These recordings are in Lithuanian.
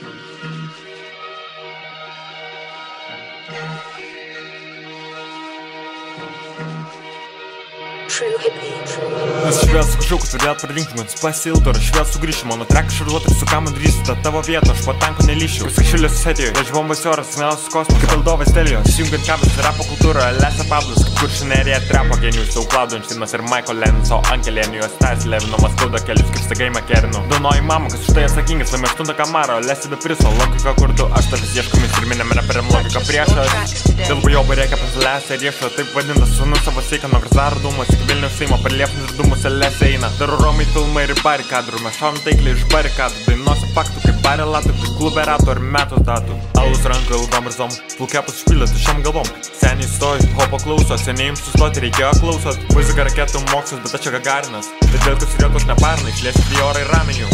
Nes švėl sugrįžau, kad vėl pradinkim, man pasildo, ir aš vėl sugrįšiu, mano treką šarduot ir su ką man darysi, ta tavo vieta, aš po tanko nelyšiu. Kaip sakšilės susėdėjo, aš bombas oras, signalas kosmos, kaip Aldovas Telijos, įjungiant kabelės, rapo kultūrą, Lesa Pablas, kaip kuršinerija, trapo genijus, Sauklaudo, Einšteinas ir Michael Lennon, Ankelėnijos, Stas Levinomas, Kauda kelius, kaip stagai Makerinu. Donoji mama, kas už tai atsakingas, laimė 8 kamarą, Lesi be priso, logika kur tu, aš tavęs ieškomis ir minėm reperiam logika priešas. Dėl bujobo reikia pasilesę riešo, taip vadintas sūnus savo siekia nuo Grazaro dūmas, iki Vilniaus Seimo per liepsnis ir dūmus Lesi eina. Teroromai filmai ir barikadrų, mes šaunam taikliai iš barikadų, dainuose faktų kaip barė latų, kaip klube ratų ar metų datų. Alus ranka ilgom ir zom, plukepus išpildę tušiam galvom. Seniai stoji, hopo klauso, seniai jums sustoti reikėjo klausot. Muzika, raketų, mokslas, bet aš čia Gagarinas. Bet dėl kas rėtos neparna, išlėsi Diorą ir ramenių.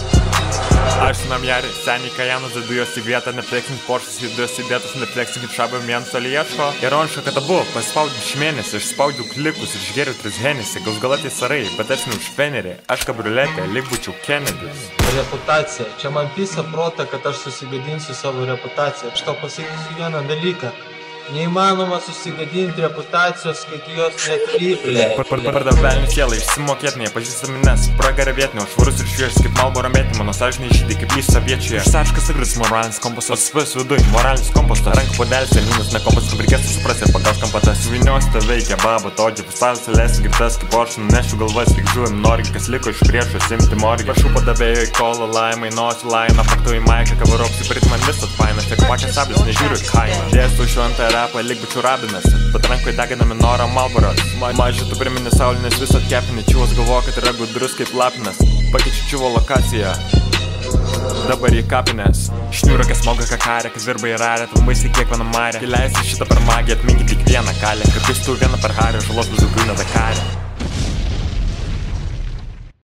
Aš namjari, seniai Kajanas, dedu jos į vietą, nefleksink Poršas, judos įdėtas, nefleksink kaip šabą mėnusą lieško. Ironiška, kad abu, paspaudžiu iš mėnesį, išspaudžiu klikus ir išgeriu 3 Hennessy, gausgalatį sarai, bet aš ne už Fenerį, aš kabriuletė, lyg būčiau Kennedys. Reputacija, čia man pisa prota, kad aš susigadinsiu savo reputaciją. Aš tau pasakysiu vieną dalyką. Neįmanoma susigadinti reputacijos, kai tu jos netriplė. Pardavelnių sielą, išsimokėt nepažįstami nes pragarė vietinio, švarus ir šviežis kaip Malboro mėtį, mano sąžiniai žydai kaip lys saviečiuje. Išsaškas agris moralinis kompasas, svės viduj, moralinis kompostas, rankų podelis, elninas, ne kompas, reikės supras ir pagaus kampatas. Vinios te veikia, baba, todžia, paspalis, lėsi, girtas, kaip oršų, nunešiu galvas, lyg žuvim, norgi, kas liko iš priešo, simti morgi. Prašau padavėjo į kolą, laimai, nosį, laina, paktu į maiką, kavarok, suprit man visat fainas, tiek pakės sablis, nežiūriu kainą. Dėstu šventą rapą, lyg bučiu rabinas, bet rankoje deginami norą Malboros. Mažį tu primini saulį, nes visat kepinį, čiūvas galvoja, kad yra gudrus kaip lapinas. Pakeičiu čiūvo lokaciją, dabar į kapines. Šniūrokė smoga kakarė, kas virba į rarę, tu baisi kiekvieną marę. Įleisi šitą per magiją, atminkit tik vieną kalę, kad tu vieną per harį, žalos bus daugiau nedakarė.